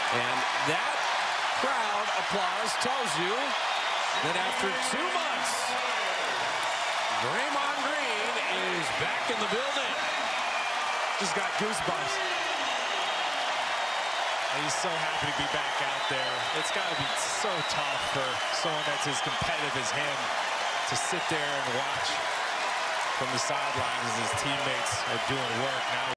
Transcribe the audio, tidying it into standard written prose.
And that crowd applause tells you that after 2 months, Draymond Green is back in the building. Just got goosebumps. And he's so happy to be back out there. It's got to be so tough for someone that's as competitive as him to sit there and watch from the sidelines as his teammates are doing work. Now